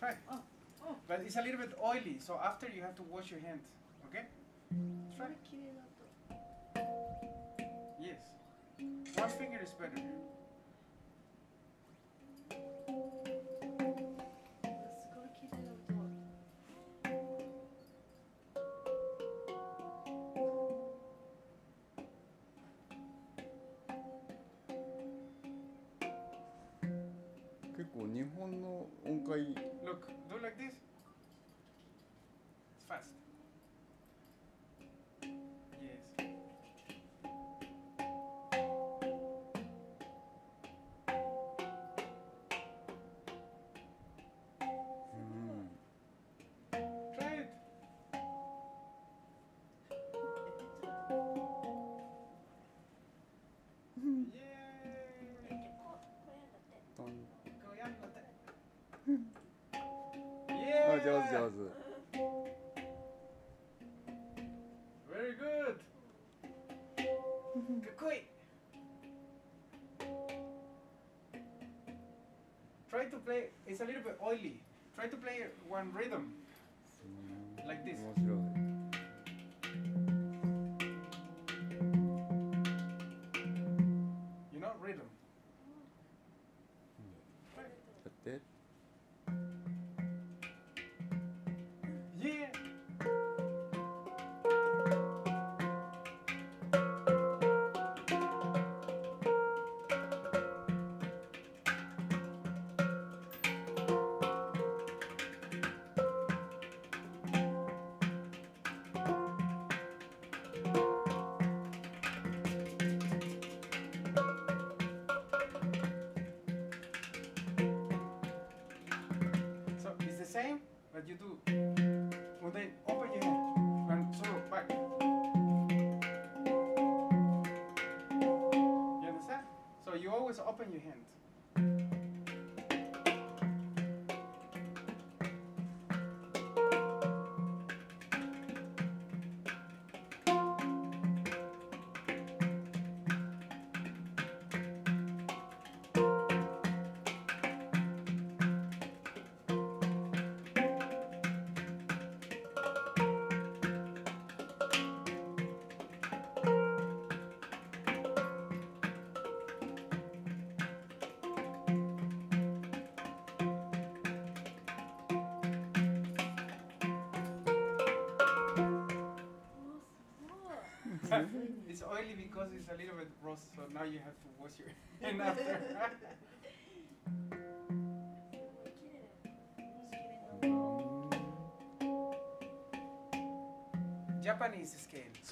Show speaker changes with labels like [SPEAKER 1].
[SPEAKER 1] Try. But it's a little bit oily, so after you have to wash your hands. Okay? Try. Yes. One finger is better.
[SPEAKER 2] 結構日本の音階
[SPEAKER 1] Look, do like this. It's fast. Yes. Try it. Yay!
[SPEAKER 2] トン
[SPEAKER 1] Goyang-note.
[SPEAKER 2] あ
[SPEAKER 1] Yeah!
[SPEAKER 2] 上手上手
[SPEAKER 1] Very good. Kakui. Try to play. It's a little bit oily. Try to play one rhythm like this.
[SPEAKER 2] 面白い
[SPEAKER 1] You know rhythm.
[SPEAKER 2] やって
[SPEAKER 1] Yeah. So it's the same, but you do. Well, then open your hand and sort of back. You understand? So you always open your hand. It's oily because it's a little bit roast, so now you have to wash your hand after. Japanese scale.